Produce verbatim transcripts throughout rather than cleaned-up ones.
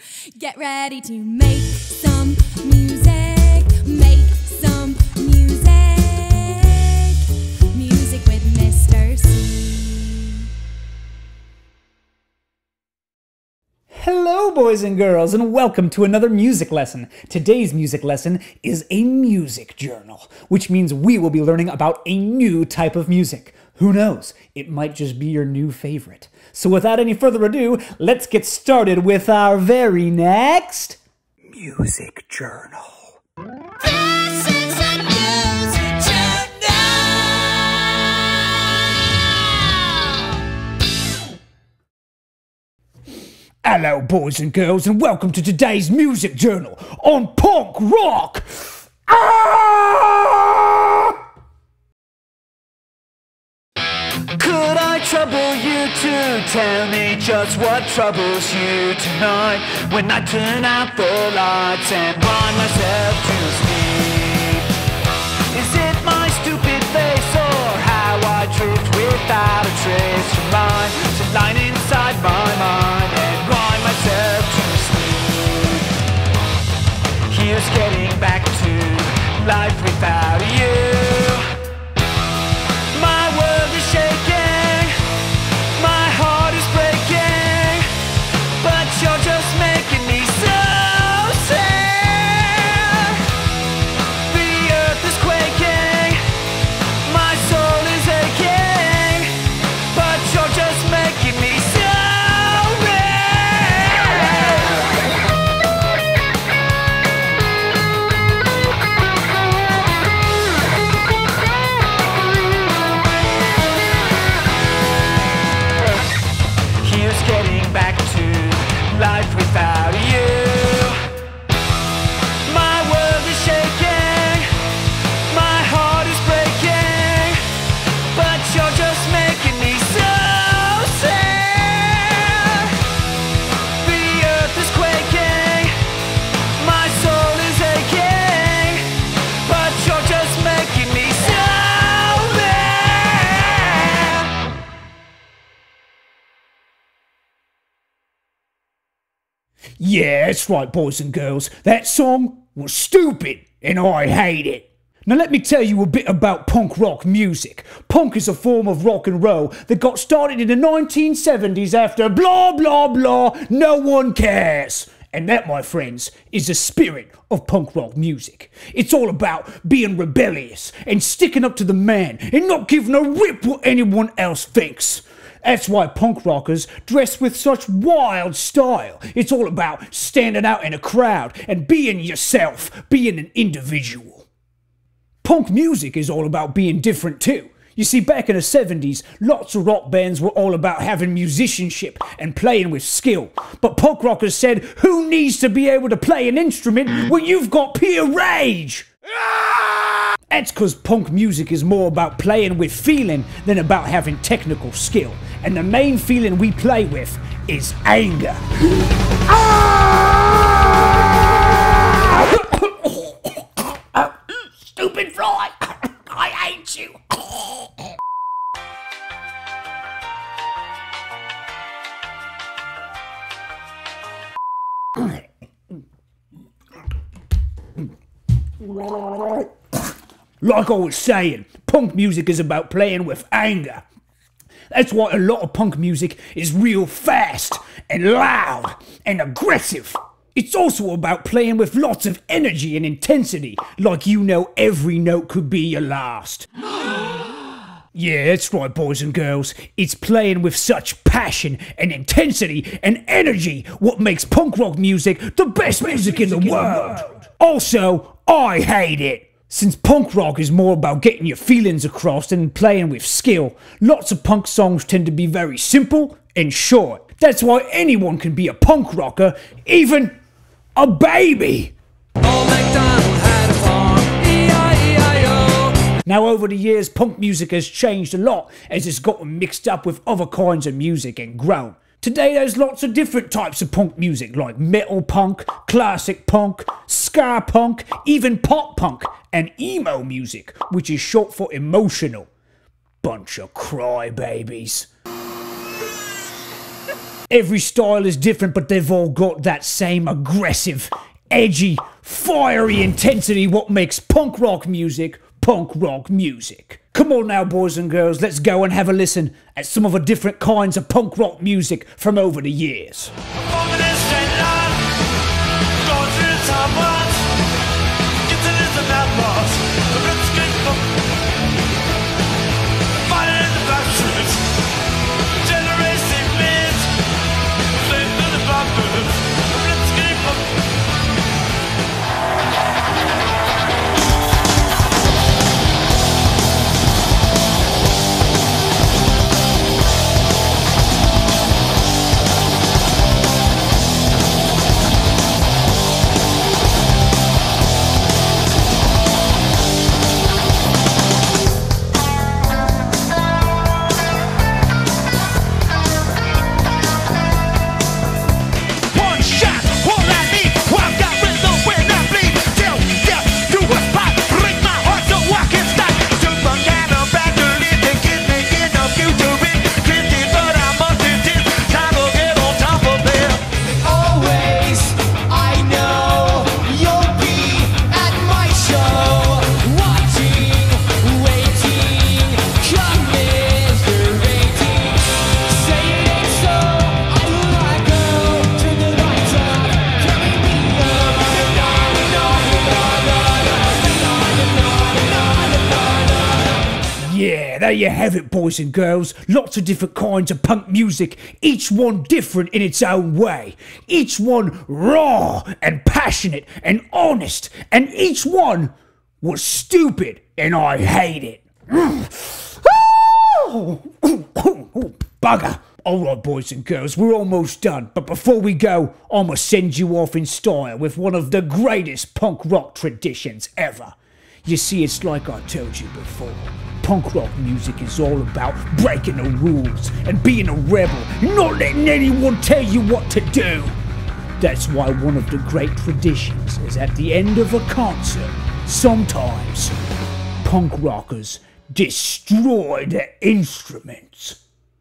Get ready to make some music, make some music, music with Mister C. Hello boys and girls, and welcome to another music lesson. Today's music lesson is a music journal, which means we will be learning about a new type of music. Who knows, it might just be your new favorite. So without any further ado, let's get started with our very next music journal. This is a music journal. Hello boys and girls, and welcome to today's music journal on punk rock. Ah! Could I trouble you to tell me just what troubles you tonight? When I turn out the lights and blind myself to sleep, is it my stupid face or how I drift without a trace from line to line inside my mind and blind myself to sleep? Here's getting back to life without you. Life without you. My world is shaking, my heart is breaking, but you're just making me so sad. The earth is quaking, my soul is aching, but you're just making me so mad. Yeah, that's right, boys and girls. That song was stupid, and I hate it. Now let me tell you a bit about punk rock music. Punk is a form of rock and roll that got started in the nineteen seventies after blah blah blah, no one cares. And that, my friends, is the spirit of punk rock music. It's all about being rebellious and sticking up to the man and not giving a rip what anyone else thinks. That's why punk rockers dress with such wild style. It's all about standing out in a crowd and being yourself, being an individual. Punk music is all about being different too. You see, back in the seventies, lots of rock bands were all about having musicianship and playing with skill. But punk rockers said, who needs to be able to play an instrument when you've got pure rage? That's because punk music is more about playing with feeling than about having technical skill. And the main feeling we play with is anger. Stupid fly! I hate you! Like I was saying, punk music is about playing with anger. That's why a lot of punk music is real fast and loud and aggressive. It's also about playing with lots of energy and intensity, like you know every note could be your last. Yeah, that's right, boys and girls. It's playing with such passion and intensity and energy what makes punk rock music the best music in the world. Also, I hate it. Since punk rock is more about getting your feelings across than playing with skill, lots of punk songs tend to be very simple and short. That's why anyone can be a punk rocker, even a baby. Old MacDonald had a farm, E I E I O. Now over the years, punk music has changed a lot as it's gotten mixed up with other kinds of music and grown. Today there's lots of different types of punk music like metal punk, classic punk, ska punk, even pop punk, and emo music, which is short for emotional. Bunch of crybabies. Every style is different, but they've all got that same aggressive, edgy, fiery intensity what makes punk rock music punk rock music. Come on now, boys and girls, let's go and have a listen at some of the different kinds of punk rock music from over the years. Yeah, there you have it, boys and girls. Lots of different kinds of punk music, each one different in its own way. Each one raw and passionate and honest, and each one was stupid, and I hate it. Bugger. Alright, boys and girls, we're almost done, but before we go, I'ma send you off in style with one of the greatest punk rock traditions ever. You see, it's like I told you before. Punk rock music is all about breaking the rules and being a rebel, not letting anyone tell you what to do. That's why one of the great traditions is at the end of a concert, sometimes punk rockers destroy their instruments.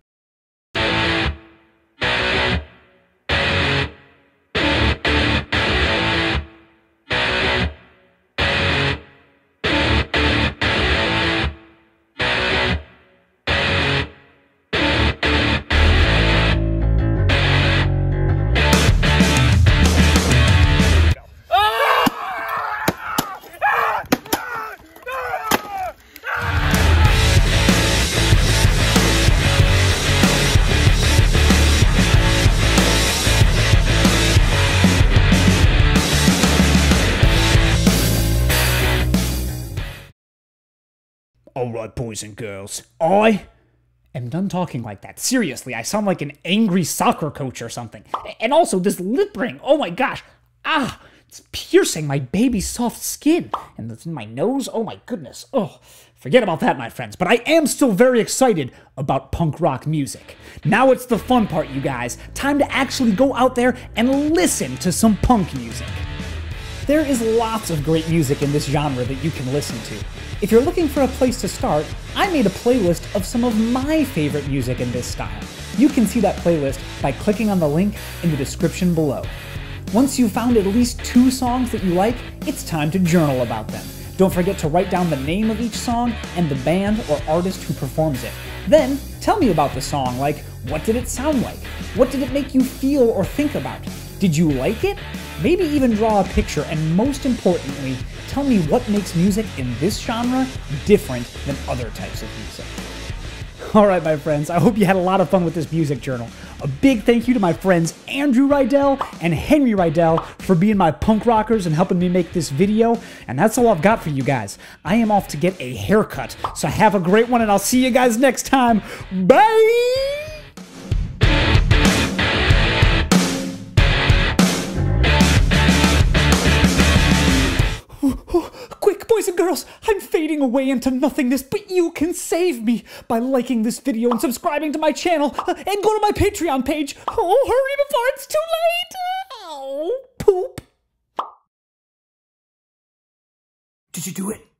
Alright, boys and girls, I am done talking like that. Seriously, I sound like an angry soccer coach or something. And also, this lip ring, oh my gosh, ah, it's piercing my baby's soft skin. And it's in my nose, oh my goodness, oh, forget about that, my friends. But I am still very excited about punk rock music. Now it's the fun part, you guys. Time to actually go out there and listen to some punk music. There is lots of great music in this genre that you can listen to. If you're looking for a place to start, I made a playlist of some of my favorite music in this style. You can see that playlist by clicking on the link in the description below. Once you've found at least two songs that you like, it's time to journal about them. Don't forget to write down the name of each song and the band or artist who performs it. Then, tell me about the song, like, what did it sound like? What did it make you feel or think about? Did you like it? Maybe even draw a picture, and most importantly, tell me what makes music in this genre different than other types of music. Alright, my friends, I hope you had a lot of fun with this music journal. A big thank you to my friends Andrew Rydell and Henry Rydell for being my punk rockers and helping me make this video. And that's all I've got for you guys. I am off to get a haircut, so have a great one, and I'll see you guys next time. Bye! Quick, boys and girls, I'm fading away into nothingness, but you can save me by liking this video and subscribing to my channel, uh, and go to my Patreon page. Oh, hurry before it's too late! Oh, poop. Did you do it?